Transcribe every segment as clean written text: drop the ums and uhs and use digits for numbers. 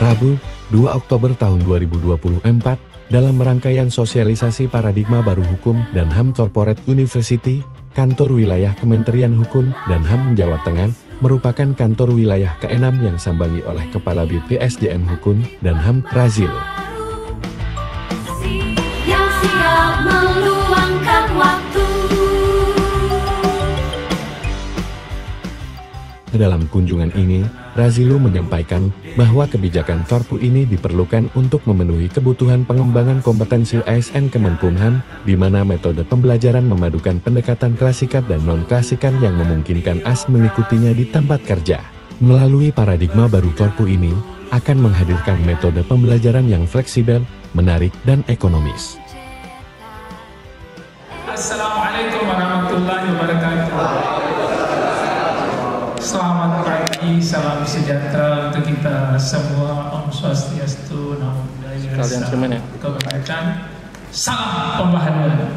Rabu, 2 Oktober tahun 2024, dalam rangkaian sosialisasi paradigma baru hukum dan HAM Corporate University, kantor wilayah Kementerian Hukum dan HAM Jawa Tengah merupakan kantor wilayah ke-6 yang sambangi oleh Kepala BPSDM Hukum dan HAM Razil. Yang siap meluangkan waktu. Dalam kunjungan ini, Razilu menyampaikan bahwa kebijakan Korpu ini diperlukan untuk memenuhi kebutuhan pengembangan kompetensi ASN Kemenkumham, di mana metode pembelajaran memadukan pendekatan klasikat dan non-klasikan yang memungkinkan AS mengikutinya di tempat kerja. Melalui paradigma baru Korpu ini, akan menghadirkan metode pembelajaran yang fleksibel, menarik, dan ekonomis. Assalamualaikum warahmatullahi wabarakatuh. Selamat pagi, salam sejahtera untuk kita semua. Om Swastiastu, Namo Buddhaya, salam kebajikan, salam pembaharuan.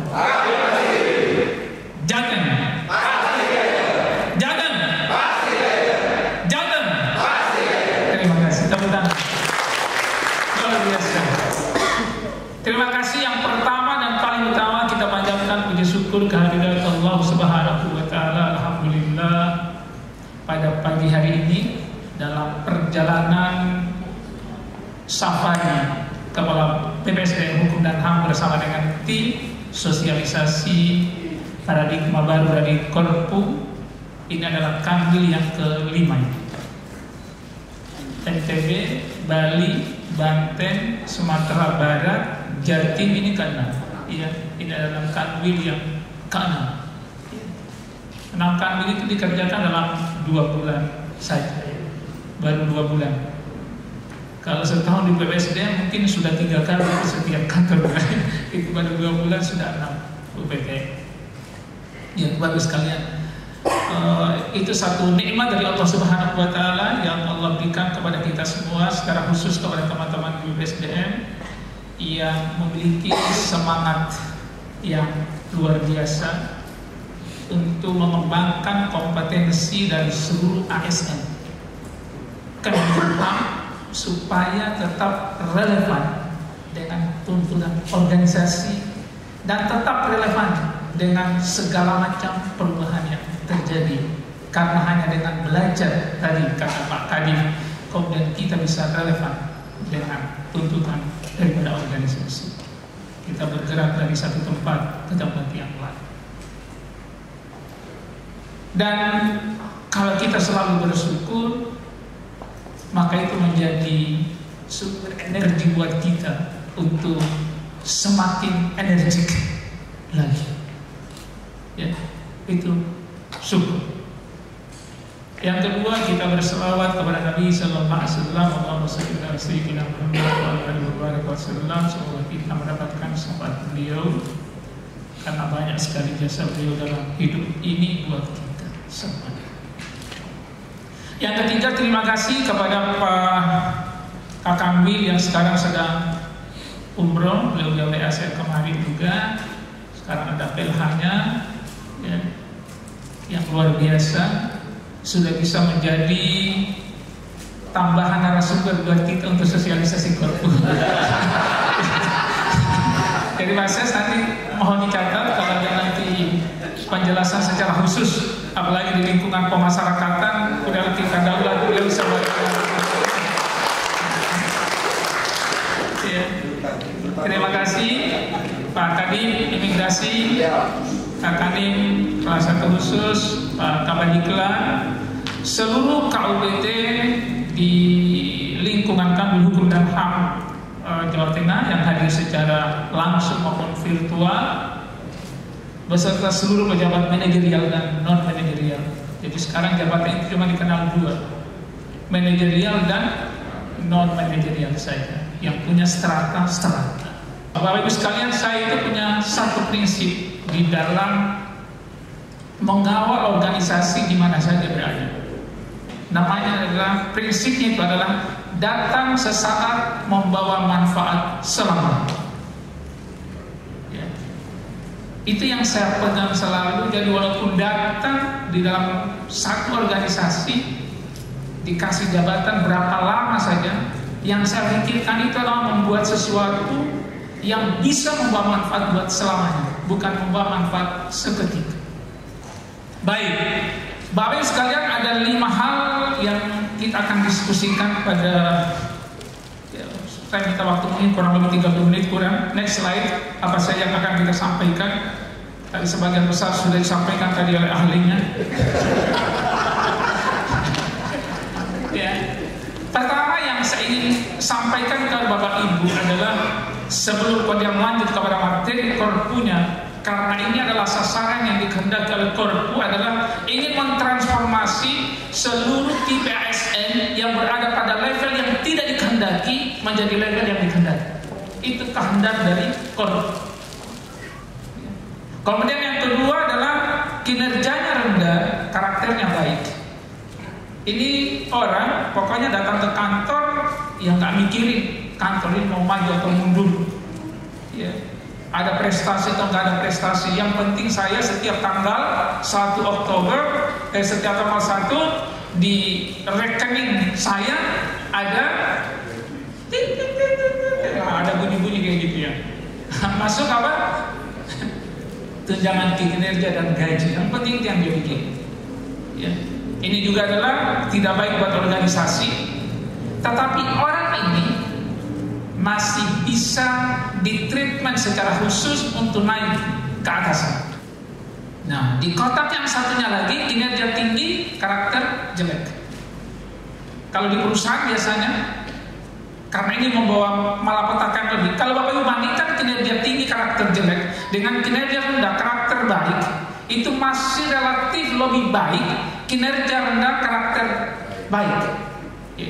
Jangan, jangan, jangan. Terima kasih, tepuk tangan. Luar biasa. Terima kasih. Yang pertama dan paling utama kita panjatkan puji syukur kehadirat Allah Subhanahu wa Ta'ala. Alhamdulillah. Pada pagi hari ini dalam perjalanan safari Kepala BPSDM Hukum dan HAM bersama dengan tim sosialisasi paradigma baru dari Korpu, ini adalah kambil yang ke-5. NTB, Bali, Banten, Sumatera Barat, Jatim ini ke-6. Ya, ini adalah kambil yang ke-6. 6 kambil itu dikerjakan dalam 2 bulan saja, baru 2 bulan. Kalau setahun di BPSDM mungkin sudah 3 kali di setiap kantor. Itu baru 2 bulan sudah 6 UPT. Ya, bagus sekalian. Itu satu nikmat dari Allah Subhanahu wa Ta'ala yang Allah berikan kepada kita semua, secara khusus kepada teman-teman di BPSDM yang memiliki semangat yang luar biasa untuk mengembangkan kompetensi dari seluruh ASN Kemenkumham supaya tetap relevan dengan tuntutan organisasi dan tetap relevan dengan segala macam perubahan yang terjadi. Karena hanya dengan belajar tadi kata Pak Kadif, kemudian kita bisa relevan dengan tuntutan daripada organisasi. Kita bergerak dari satu tempat ke tempat yang lain. Dan kalau kita selalu bersyukur, maka itu menjadi sumber energi buat kita untuk semakin energik lagi. Ya, itu syukur. Yang kedua, kita berselawat kepada Nabi Sallallahu Alaihi Wasallam. Allahumma shalli ala sayyidina Muhammad wa ala alihi wasallam. Semoga kita mendapatkan syafaat beliau, karena banyak sekali jasa beliau dalam hidup ini buat kita semua. Yang ketiga, terima kasih kepada Pak Kakambil yang sekarang sedang umroh. Beliau dari Asia kemarin juga. Sekarang ada PLH-nya ya, yang luar biasa. Sudah bisa menjadi tambahan narasumber buat kita untuk sosialisasi Korpu. Jadi Mas Ses nanti mohon dicatat kalau ada nanti penjelasan secara khusus, apalagi di lingkungan pemasyarakatan, udah kita daulat beliau bisa ya. Terima kasih Pak Kadif Imigrasi, Pak Kanim kelas 1 khusus, Pak Kabadikla, seluruh KUPT di lingkungan Kanwil Hukum dan HAM Jawa Tengah yang hadir secara langsung maupun virtual, beserta seluruh pejabat manajerial dan non-manajerial. Jadi sekarang jabatan itu cuma dikenal 2, manajerial dan non-manajerial saja, yang punya strata-strata. Bapak Ibu sekalian, saya itu punya satu prinsip di dalam mengawal organisasi di mana saja berada. Namanya adalah, prinsipnya itu adalah datang sesaat, membawa manfaat selamanya. Itu yang saya pegang selalu. Jadi walaupun datang di dalam satu organisasi, dikasih jabatan berapa lama saja, Yang saya pikirkan itu adalah membuat sesuatu yang bisa membawa manfaat buat selamanya, bukan membawa manfaat seketika. Baik, Bapak Ibu sekalian, ada 5 hal yang kita akan diskusikan pada, saya minta waktu mungkin kurang lebih 30 menit kurang. Next slide, apa saja yang akan kita sampaikan. Tadi sebagian besar sudah disampaikan tadi oleh ahlinya. Ya. Pertama yang saya ingin sampaikan ke Bapak Ibu adalah sebelum kemudian lanjut kepada materi korpunya, karena ini adalah sasaran yang dikehendaki oleh korpu adalah ingin mentransformasi seluruh tipe ASN yang berada pada level yang tidak dikehendaki menjadi level yang dikehendaki. Itu kehendak dari korpu. Kemudian yang kedua adalah kinerjanya rendah, karakternya baik. Ini orang pokoknya datang ke kantor yang nggak mikirin kantor ini mau maju atau mundur, ya. Ada prestasi atau nggak ada prestasi. Yang penting saya setiap tanggal 1 Oktober, setiap tanggal 1 di rekening saya ada bunyi-bunyi kayak gitu ya. Masuk apa? Tunjangan kinerja dan gaji. Yang penting itu yang dia bikin. Ya. Ini juga adalah tidak baik buat organisasi. Tetapi orang ini masih bisa ditreatment secara khusus untuk naik ke atas. Nah, di kotak yang satunya lagi kinerja tinggi, karakter jelek. Kalau di perusahaan biasanya, karena ini membawa malapetaka lebih. Kalau Bapak Ibu bandingkan kinerja tinggi, karakter jelek dengan kinerja rendah, karakter baik, itu masih relatif lebih baik kinerja rendah, karakter baik. Ya.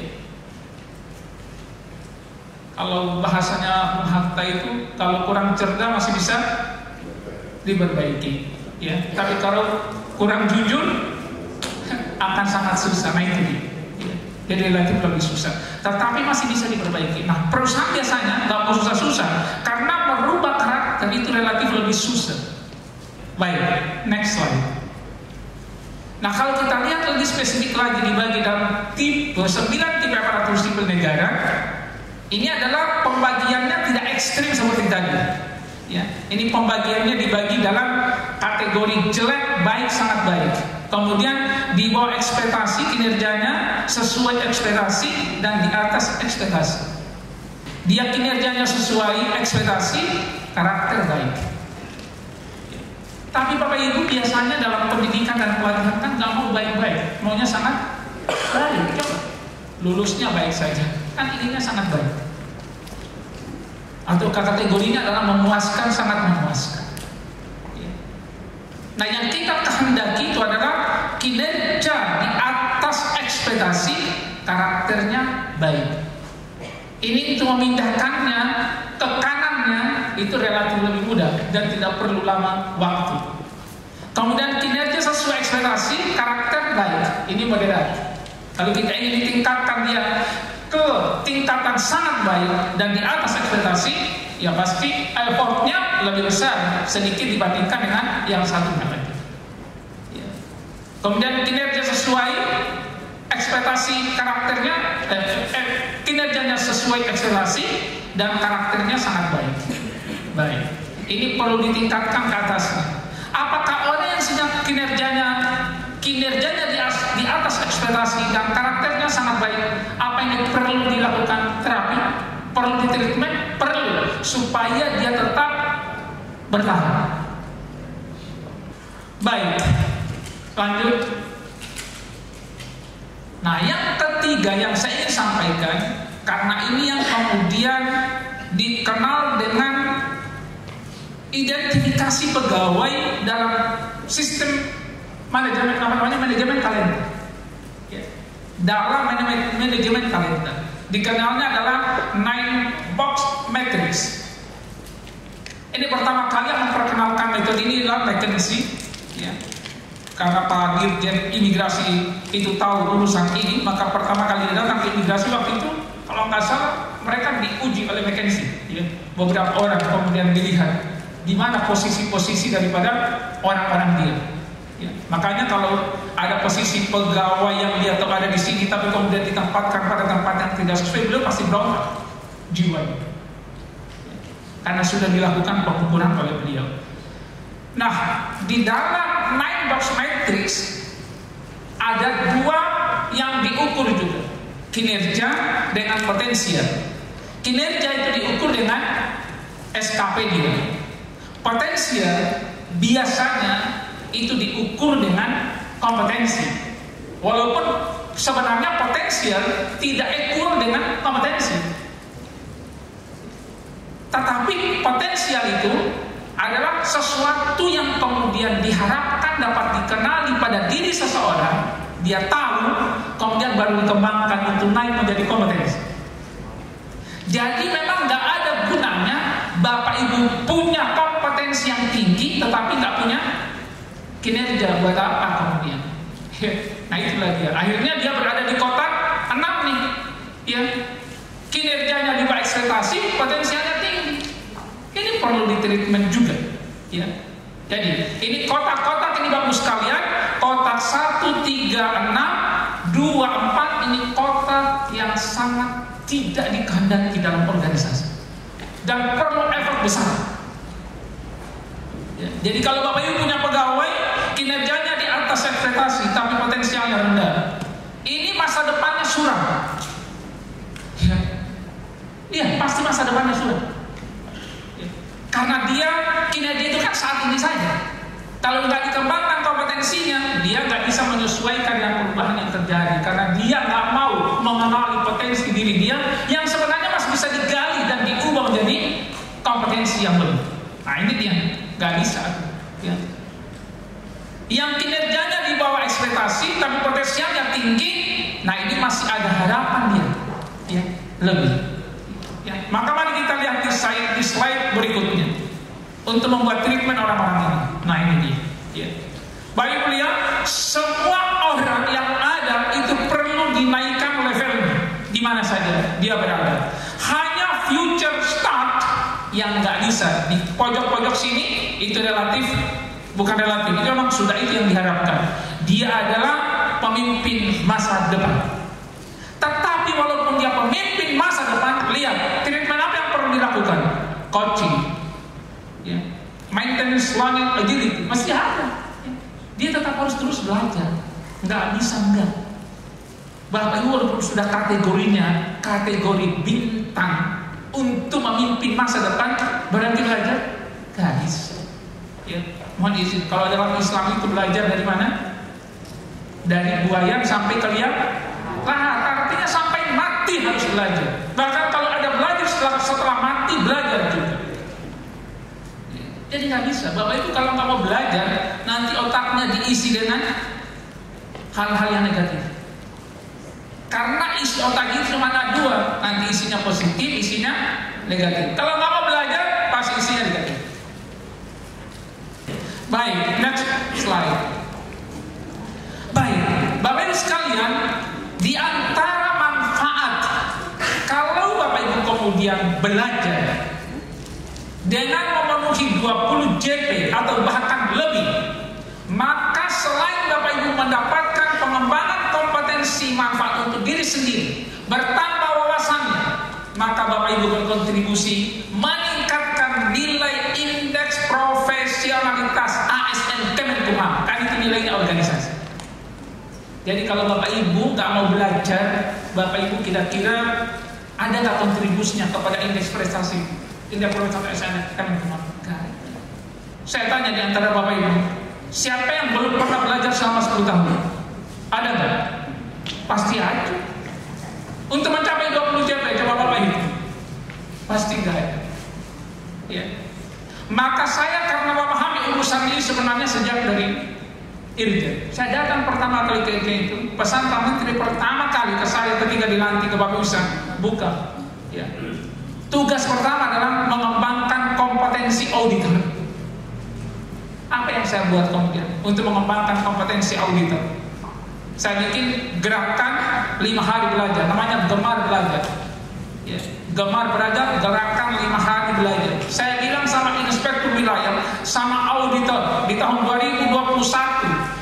Kalau bahasanya Bung Hatta itu, kalau kurang cerdas masih bisa diperbaiki, ya. Tapi kalau kurang jujur akan sangat susah. Nah itu dia. Ya. Jadi relatif lebih susah. Tetapi masih bisa diperbaiki. Nah perusahaan biasanya nggak mau susah-susah karena merubah karakter itu relatif lebih susah. Baik, next slide. Nah kalau kita lihat lebih spesifik lagi dibagi dalam tipe 9 tipe aparatur sipil negara. Ini adalah pembagiannya tidak ekstrim seperti tadi. Ya, ini pembagiannya dibagi dalam kategori jelek, baik, sangat baik. Kemudian di bawah ekspektasi kinerjanya sesuai ekspektasi dan di atas ekspektasi. Dia kinerjanya sesuai ekspektasi, karakter baik. Tapi Bapak Ibu biasanya dalam pendidikan dan pelatihan kan nggak mau baik-baik, maunya sangat baik. Lulusnya baik saja, kan ininya sangat baik. Atau kategorinya adalah memuaskan, sangat memuaskan. Nah yang kita kehendaki itu adalah kinerja di atas ekspektasi, karakternya baik. Ini untuk memindahkannya, tekanannya itu relatif lebih mudah dan tidak perlu lama waktu. Kemudian kinerja sesuai ekspektasi, karakter baik. Ini moderat. Kalau kita ingin ditingkatkan dia ke tingkatan sangat baik dan di atas ekspektasi, ya pasti effortnya lebih besar sedikit dibandingkan dengan yang satunya lagi. Ya. Kemudian kinerja sesuai ekspektasi, karakternya kinerjanya sesuai ekspektasi dan karakternya sangat baik. Baik, ini perlu ditingkatkan ke atasnya. Apakah orang yang sedang kinerjanya di atas ekspektasi dan karakternya sangat baik, apa yang perlu dilakukan terapi, perlu ditreatment, perlu supaya dia tetap bertahan. Baik, lanjut. Nah yang ketiga yang saya ingin sampaikan, karena ini yang kemudian dikenal dengan identifikasi pegawai dalam sistem manajemen, manajemen kalender. Ya. Dalam manajemen kalender dikenalnya adalah 9 box matrix. Ini pertama kali yang memperkenalkan metode ini adalah McKinsey, ya. Karena Pak Dirjen Imigrasi itu tahu urusan ini, maka pertama kali dia datang ke imigrasi waktu itu, kalau nggak salah mereka diuji oleh McKinsey, ya. Beberapa orang kemudian dilihat di mana posisi-posisi daripada orang-orang dia. Ya, makanya kalau ada posisi pegawai yang dia tahu ada di sini tapi kemudian ditempatkan pada tempat yang tidak sesuai, beliau pasti berontak jiwanya, karena sudah dilakukan pengukuran oleh beliau. Nah, di dalam 9 box matrix ada 2 yang diukur juga, kinerja dengan potensial. Kinerja itu diukur dengan SKP dia. Potensial biasanya itu diukur dengan kompetensi. Walaupun sebenarnya potensial tidak equal dengan kompetensi. Tetapi potensial itu adalah sesuatu yang kemudian diharapkan dapat dikenali pada diri seseorang, dia tahu, kemudian baru dikembangkan untuk naik menjadi kompetensi. Jadi memang nggak ada gunanya Bapak Ibu punya kompetensi yang tinggi tetapi nggak punya kinerja, buat apa kemudian? Nah itulah dia. Akhirnya dia berada di kotak 6 nih, ya. Kinerjanya di bawah ekspektasi, potensialnya tinggi. Ini perlu ditreatment juga, ya. Jadi ini kotak-kotak ini bagus sekalian. Kotak 1, 3, 6, 2, 4 ini kotak yang sangat tidak dikehendaki dalam organisasi dan perlu efort besar. Ya, jadi kalau Bapak Ibu punya pegawai kinerjanya di atas ekspektasi tapi potensialnya rendah, ini masa depannya suram. Ya, iya pasti masa depannya suram. Ya, karena dia kinerja itu kan saat ini saja. Kalau nggak dikembangkan kompetensinya, dia nggak bisa menyesuaikan dengan perubahan yang terjadi karena dia nggak mau mengenali potensi diri dia yang sebenarnya masih bisa digali dan diubah menjadi kompetensi yang lebih. Nah ini dia nggak bisa. Ya. Yang kinerjanya di bawah ekspektasi tapi potensialnya tinggi, nah ini masih ada harapan dia, ya lebih. Ya. Maka mari kita lihat di slide berikutnya untuk membuat treatment orang-orang ini. Nah ini dia. Ya. Baik lihat, semua orang yang ada itu perlu dinaikkan levelnya di mana saja dia berada. Hanya future start yang nggak bisa di pojok-pojok sini itu relatif, bukan relatif, itu memang sudah itu yang diharapkan. Dia adalah pemimpin masa depan. Tetapi walaupun dia pemimpin masa depan, lihat treatment apa yang perlu dilakukan? Coaching, ya. Maintenance, learning, agility masih ada. Dia tetap harus terus belajar, nggak bisa enggak. Bapak Ibu walaupun sudah kategorinya kategori bintang untuk memimpin masa depan, berarti belajar nggak bisa. Ya, mohon izin. Kalau dalam Islam itu belajar dari mana? Dari buayan sampai ke liang lahat. Artinya sampai mati harus belajar. Bahkan kalau ada belajar setelah mati belajar juga. Jadi nggak bisa. Bapak Ibu kalau nggak mau belajar, nanti otaknya diisi dengan hal-hal yang negatif. Karena isi otak itu cuma ada 2, nanti isinya positif, isinya negatif. Kalau nggak mau belajar, pasti isinya negatif. Baik, next slide. Baik, Bapak Ibu sekalian, di antara manfaat kalau Bapak Ibu kemudian belajar dengan memenuhi 20 JP atau bahkan lebih, maka selain Bapak Ibu mendapatkan pengembangan kompetensi manfaat untuk diri sendiri, bertambah wawasannya, maka Bapak Ibu berkontribusi meningkatkan nilai indeks profesionalitas ASN Kemenkumham. Kan itu nilainya organisasi. Jadi kalau Bapak Ibu nggak mau belajar, Bapak Ibu kira-kira ada nggak kontribusinya kepada indeks prestasi? Indeks prestasi ASN Kemenkumham? Saya tanya di antara Bapak Ibu, siapa yang belum pernah belajar selama 10 tahun? Ada nggak? Pasti ada. Untuk mencapai 20 JP, coba Bapak Ibu. Pasti nggak ada. Ya. Maka saya karena memahami urusan ini sebenarnya sejak dari Irjen. Saya datang pertama kali ke Irjen itu, pesan Pak Menteri pertama kali ke saya ketika dilantik ke Bapak Usan, buka. Ya. Tugas pertama adalah mengembangkan kompetensi auditor. Apa yang saya buat kemudian untuk mengembangkan kompetensi auditor? Saya bikin gerakan 5 hari belajar, namanya Gemar Belajar. Ya. Gemar Belajar, gerakan 5 hari belajar. Saya bilang sama inspektur wilayah, sama auditor di tahun 2021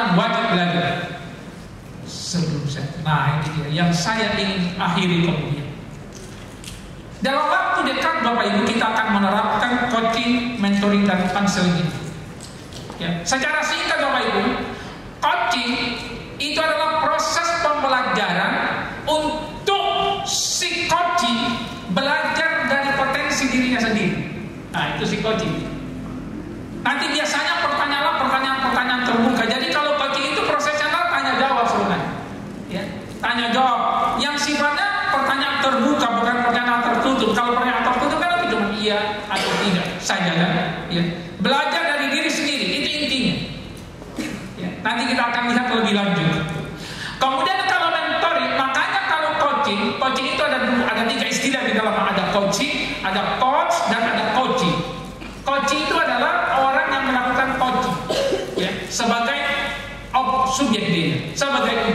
orang wajib belajar sebelum saya. Nah, ini dia yang saya ingin akhiri kemudian. Dalam waktu dekat Bapak Ibu kita akan menerapkan coaching, mentoring dan counseling ini. Ya, secara singkat Bapak Ibu, coaching itu adalah proses pembelajaran untuk si coaching belajar dari potensi dirinya sendiri. Nah, itu si coaching. Nanti biasanya pertanyaan-pertanyaan terbuka. Jadi kalau coaching itu prosesnya tanya jawab sebenarnya. Ya, tanya jawab yang sifatnya pertanyaan terbuka, bukan pertanyaan tertutup. Kalau pertanyaan tertutup kan itu cuma iya atau tidak saja kan. Ya. Belajar dari diri sendiri itu intinya. Ya. Nanti kita akan lihat lebih lanjut. Kemudian kalau mentoring, makanya kalau coaching itu ada 3 istilah di dalam, ada coaching, ada coach dan ada coaching. Coaching itu adalah orang yang melakukan coaching, ya, sebagai subjek dia, sebagai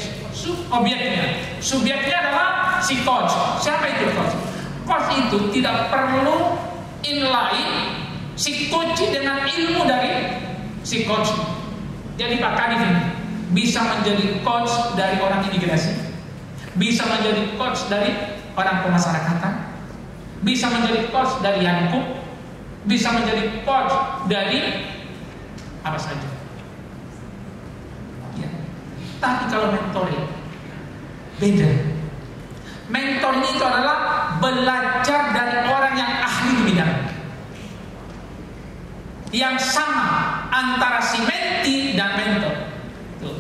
Subjeknya adalah si coach. Siapa itu coach? Coach itu tidak perlu inline si coach dengan ilmu dari si coach. Jadi Pak Kadif ini bisa menjadi coach dari orang imigrasi, bisa menjadi coach dari orang pemasarakatan, bisa menjadi coach dari Yankuk, bisa menjadi coach dari apa saja. Ya. Tapi kalau mentoring beda. Mentoring itu adalah belajar dari orang yang ahli di bidang, yang sama antara si menti dan mentor. Tuh.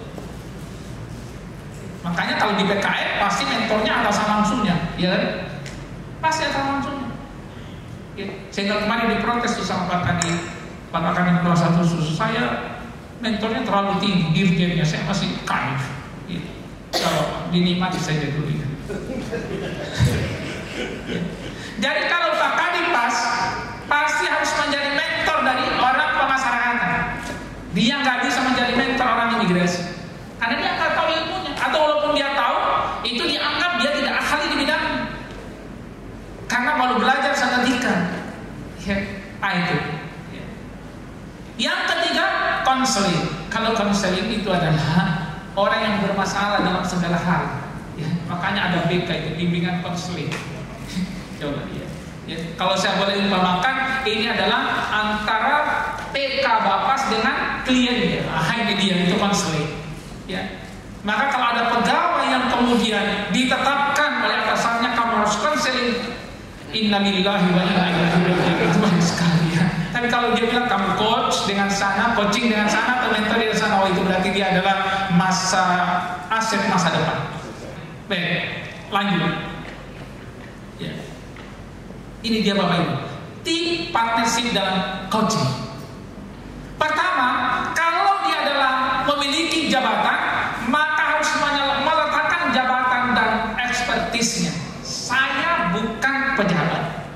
Makanya kalau di PKN pasti mentornya atasan langsungnya, ya kan? Pasti atasan langsungnya. Ya. Sehingga kemarin diprotes tuh sama Pak Kadif kelas 1 susu saya, mentornya terlalu tinggi, dirjennya saya masih kadif. Ya. Kalau dinikmati saja dulu ya. Jadi kalau Pak Kadif pasti harus menjadi mentor dari orang pemasarakatan. Dia nggak bisa menjadi mentor orang imigrasi karena dia nggak tahu ilmunya, atau walaupun dia tahu itu dianggap dia tidak ahli di bidangnya karena baru belajar seketika. Ya, itu. Ya. Yang ketiga, konseling. Kalau konseling itu adalah orang yang bermasalah dalam segala hal. Ya, makanya ada BK itu, bimbingan konseling. Coba ya. Ya, kalau saya boleh umpamakan, ini adalah antara PK Bapas dengan kliennya. Nah, ini dia, itu konseling. Ya. Maka kalau ada pegawai yang kemudian ditetapkan oleh atasannya kamu harus konseling, innalillahi wa inna ilaihi raji'un, itu banyak sekali ya. Tapi kalau dia bilang kamu coach dengan sana, coaching dengan sana, atau mentor dengan sana, oh itu berarti dia adalah aset masa depan. Baik, lanjut. Ya. Ini dia Bapak Ibu, tim partnership dalam coaching. Pertama, kalau dia adalah memiliki jabatan, maka harus meletakkan jabatan dan ekspertisnya. Saya bukan pejabat,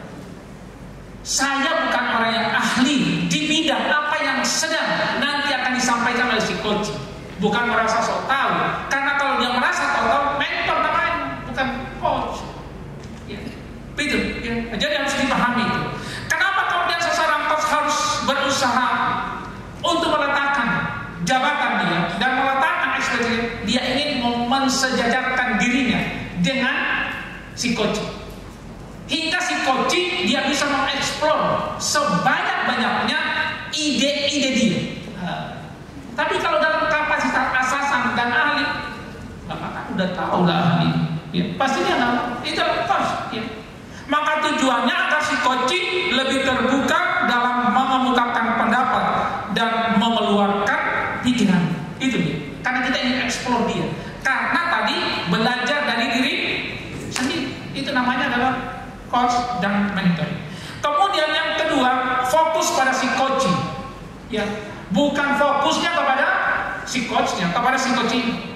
saya bukan orang yang ahli di bidang apa yang sedang nanti akan disampaikan oleh si coach. Bukan merasa sok tahu, karena kalau dia merasa tahu, mentor namanya, bukan coach. Ya. Itu, ya. Jadi harus dipahami itu. Kenapa kemudian seseorang coach harus berusaha untuk meletakkan jabatan dia dan meletakkan ekspertisnya? Dia ingin mensejajarkan dirinya dengan si coach, hingga si coach dia bisa mengeksplor sebanyak-banyaknya ide-ide dia. Tapi kalau dalam kapasitas atasan dan ahli, Bapak kan udah tahu lah ahli, ya, pasti dia tahu itu coach. Ya. Maka tujuannya agar si coach lebih terbuka dalam mengemukakan pendapat dan mengeluarkan pikiran. Itu dia. Karena kita ingin eksplor dia. Karena tadi belajar dari diri sendiri. Itu namanya adalah coach dan mentor. Kemudian yang kedua, fokus pada si coach. Ya, bukan fokusnya kepada si coachnya, kepada si coaching.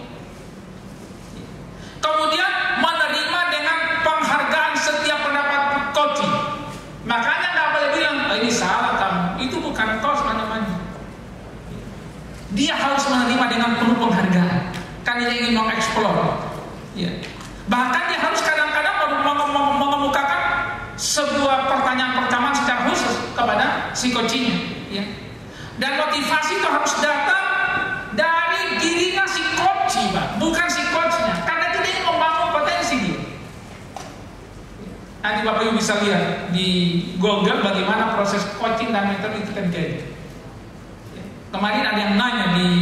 Kemudian menerima dengan penghargaan setiap pendapat coaching. Makanya nggak boleh bilang, oh, ini salah kamu, itu bukan coach namanya. Dia harus menerima dengan penuh penghargaan, karena dia ingin mengeksplor. Ya. Bahkan dia harus kadang-kadang mengemukakan sebuah pertanyaan secara khusus kepada si coachingnya. Ya. Dan motivasi itu harus datang dari bukan si coachnya, karena kita ingin membangun potensi dia. Nanti Bapak Ibu bisa lihat di Google bagaimana proses coaching dan metode itu terjadi. Kemarin ada yang nanya di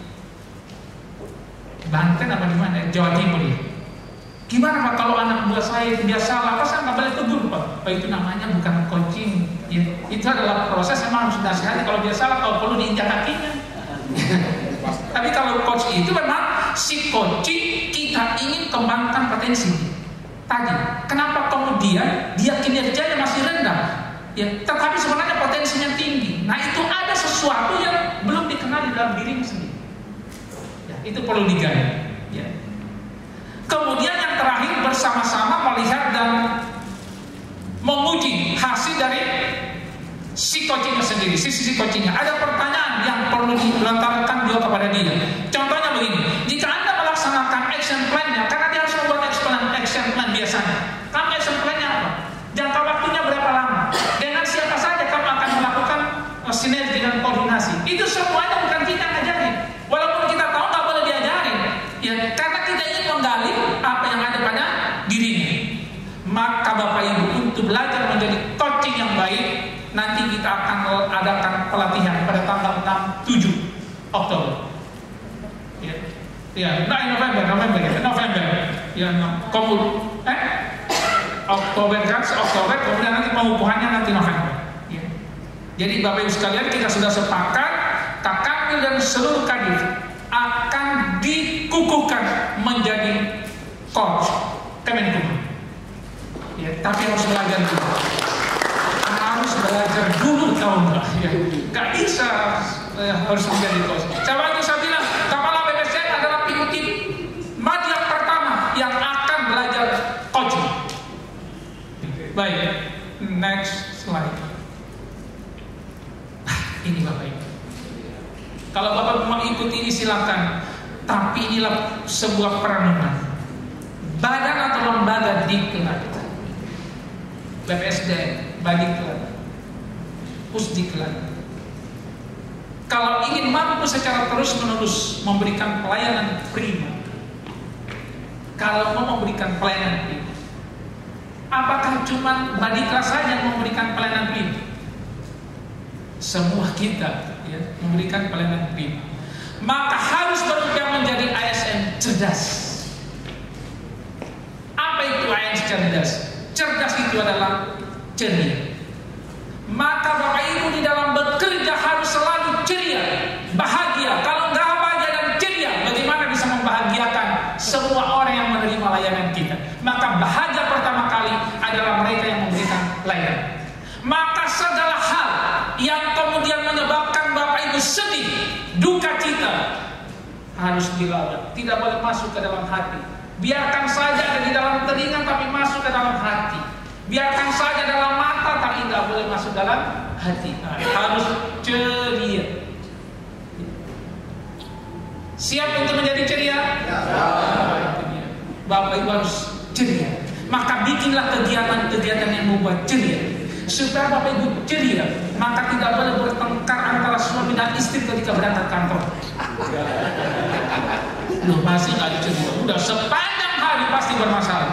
Banten apa di mana, Jawa Timur ya. Gimana Pak kalau anak buah saya dia salah, apa saya nggak boleh tegur Pak? Pak itu namanya bukan coaching, ya. Itu adalah proses memang harus nasihati. Kalau dia salah, kalau perlu diinjak kakinya. Tapi kalau coach itu memang si coaching kita ingin kembangkan potensi. Tadi, kenapa kemudian dia kinerjanya masih rendah? Ya, tetapi sebenarnya potensinya tinggi. Nah itu ada sesuatu yang belum dikenal di dalam dirinya sendiri. Ya, itu perlu digali. Ya. Kemudian yang terakhir bersama-sama melihat dan menguji hasil dari si coachingnya sendiri, sisi coachingnya. Ada pertanyaan yang perlu dilontarkan juga kepada dia. Contohnya begini, jika Anda melaksanakan action plan-nya, karena dia harus membuat action plan biasanya. Kamu action plan-nya apa? Jangka waktunya berapa lama? Dengan siapa saja kamu akan melakukan sinergi dan koordinasi? Itu semuanya bukan kita ngajarin. Walaupun kita tahu nggak boleh diajarin, ya karena kita ingin menggali apa yang ada pada dirinya. Maka Bapak Ibu untuk belajar menjadi coaching yang baik, nanti kita akan adakan pelatihan pada tanggal 6-7 Oktober. Ya, November. Ya, Oktober kan, Oktober, kemudian nanti pengukuhannya nanti November. Ya. Jadi Bapak Ibu sekalian kita sudah sepakat, Kak Kamil dan seluruh kadif akan dikukuhkan menjadi coach Kemenkumham. Ya, tapi harus belajar dulu. Harus belajar dulu tahu nggak? Ya, nggak bisa harus menjadi coach. Coba itu saya bilang, kepala BPSDM adalah tim media pertama yang akan belajar coaching. Baik, next slide. Ini Bapak Ibu. Kalau Bapak mau ikut ini silakan. Tapi inilah sebuah perenungan. Badan atau lembaga diklat, BPSDM, Badiklat, Pusdiklat. Kalau ingin mampu secara terus-menerus memberikan pelayanan prima, kalau mau memberikan pelayanan prima, apakah cuma Badiklat saja yang memberikan pelayanan prima? Semua kita ya, memberikan pelayanan prima. Maka harus berubah menjadi ASN cerdas. Apa itu ASN cerdas? Cerdas itu adalah ceria. Maka Bapak Ibu di dalam bekerja harus selalu ceria, bahagia. Kalau nggak bahagia dan ceria, bagaimana bisa membahagiakan semua orang yang menerima layanan kita? Maka bahagia pertama kali adalah mereka yang memberikan layanan. Maka segala hal yang kemudian menyebabkan Bapak Ibu sedih, duka cita, harus dilawan. Tidak boleh masuk ke dalam hati. Biarkan saja ada di dalam telinga tapi masuk ke dalam hati. Biarkan saja dalam mata tapi tidak boleh masuk dalam hati. Harus ceria. Siap untuk menjadi ceria? Bapak Ibu harus ceria. Maka bikinlah kegiatan-kegiatan yang membuat ceria. Supaya Bapak Ibu ceria, maka tidak boleh bertengkar antara suami dan istri ketika berangkat kantor. Loh, masih nggak ceria. Udah sepanjang hari pasti bermasalah.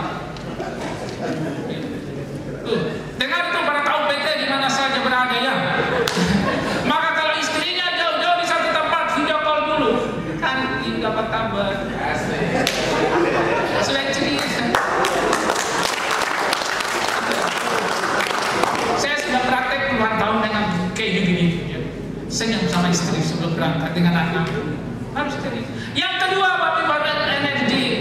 Dengar itu para KUPT di mana saja berada ya. Maka kalau istrinya jauh-jauh di satu tempat, video call dulu. Kan ini dapat kabar. Sudah ceria. Saya sudah praktek puluhan tahun dengan kayak gini. Senyum sama istri sebelum berangkat dengan anak. Harus ceria. Yang kedua, Bapak Ibu energi.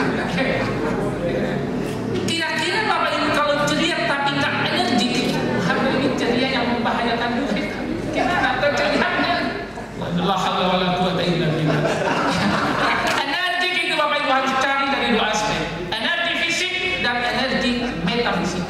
Kira-kira Bapak Ibu kalau ceria tapi nggak energi, harus ini ceria yang membahayakan juga. Gimana keceriaannya? La haula wala quwwata illa billah. Energi itu Bapak Ibu harus cari dari dua aspek. Energi fisik dan energi metafisik.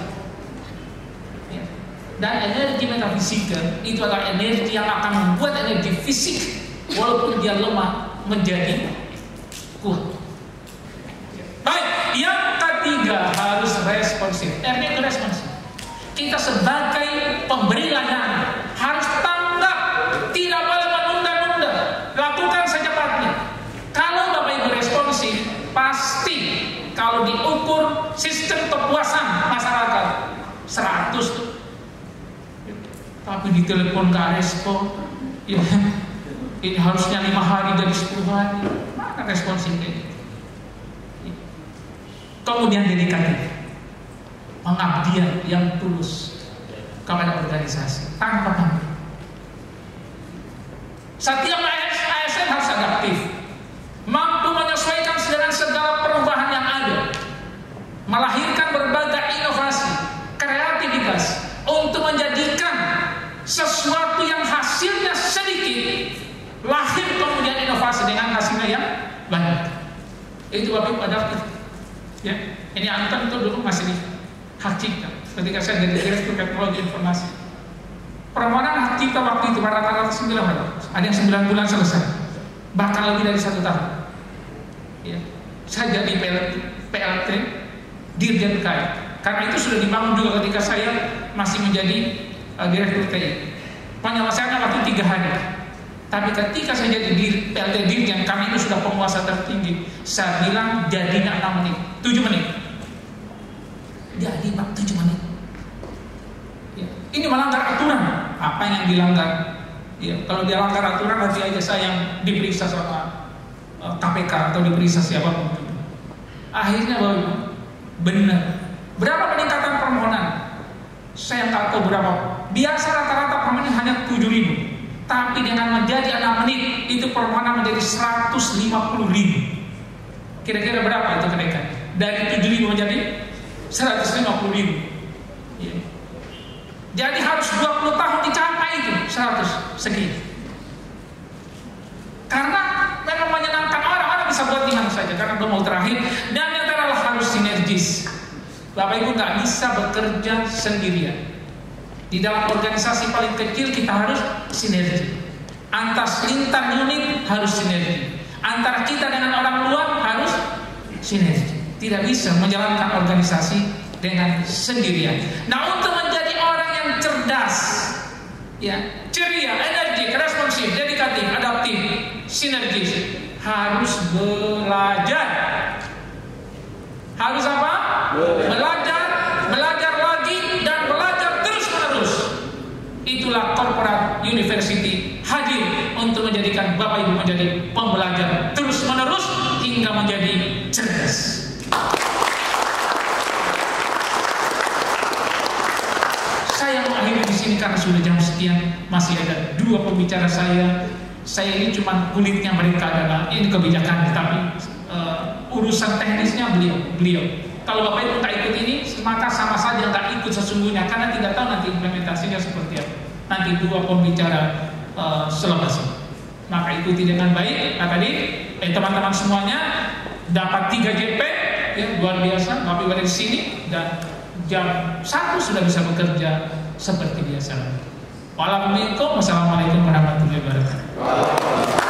Dan energi metafisika itu adalah energi yang akan membuat energi fisik walaupun dia lemah menjadi kuat. Baik, yang ketiga harus responsif. R-nya itu responsif. Kita sebagai pemberi layanan harus tanggap, tidak boleh menunda-nunda, lakukan secepatnya. Kalau Bapak Ibu responsif, tapi ditelepon nggak respon, ya ini harusnya 5 hari jadi 10 hari, mana responsif ini? Kemudian dedikatif, pengabdian yang tulus kepada organisasi tanpa pamrih. Setiap ASN harus adaptif, mampu menyesuaikan dengan segala perubahan yang ada, melahirkan berbagai inovasi, kreativitas untuk menjadikan sesuatu yang hasilnya sedikit lahir kemudian inovasi dengan hasilnya yang banyak. Itu Bapak Ibu adaptif. Ya, ini Anton itu dulu masih di hak cipta ketika saya jadi direktur teknologi informasi. Permohonan hak cipta waktu itu rata-rata 9 hari, ada yang 9 bulan selesai, bahkan lebih dari 1 tahun. Ya, saya jadi PLT Dirjen PKI, karena itu sudah dibangun juga ketika saya masih menjadi direktur TI. Penyelesaiannya waktu 3 hari. Tapi ketika saya jadi PLT Dirjen, kami itu sudah penguasa tertinggi. Saya bilang jadinya 6 menit, 7 menit. Jadi Pak 7 menit. Ya, ini melanggar aturan. Apa yang dilanggar? Ya, kalau dia langgar aturan nanti aja saya yang diperiksa sama KPK atau diperiksa siapapun. Akhirnya benar. Berapa peningkatan permohonan? Saya tak tahu berapa. Biasa rata-rata permohonan hanya 7.000. Tapi dengan menjadi 6 menit itu permohonan menjadi 150.000. Kira-kira berapa itu kenaikan? Dari 7.000 menjadi 150.000. Ya. Jadi harus 20 tahun dicapai itu 100 sekian. Karena memang menyenangkan orang bisa buat di mana saja karena mau terakhir, dan yang adalah harus sinergis. Bapak Ibu nggak bisa bekerja sendirian. Di dalam organisasi paling kecil kita harus sinergi. Antar lintas unit harus sinergi. Antara kita dengan orang luar harus sinergi. Tidak bisa menjalankan organisasi dengan sendirian. Nah, untuk menjadi orang yang cerdas, ya, ceria, energik, responsif, dedikatif, adaptif, sinergis, harus belajar. Harus apa? Belajar lagi dan belajar terus-menerus. Itulah corporate university hadir untuk menjadikan Bapak Ibu menjadi pembelajar terus-menerus hingga menjadi cerdas. Saya mengakhiri di sini karena sudah jam sekian, masih ada 2 pembicara saya. Saya ini cuma kulitnya, mereka adalah ini kebijakan, tapi urusan teknisnya beliau. Kalau Bapak Ibu tak ikut ini, maka sama saja tak ikut sesungguhnya, karena tidak tahu nanti implementasinya seperti apa. Nanti 2 pembicara selebasnya. Maka ikuti dengan baik. Nah, tadi teman-teman semuanya dapat 3 JP, ya, luar biasa. Bapak Ibu dari sini dan jam 1 sudah bisa bekerja seperti biasa. Wassalamualaikum warahmatullahi wabarakatuh.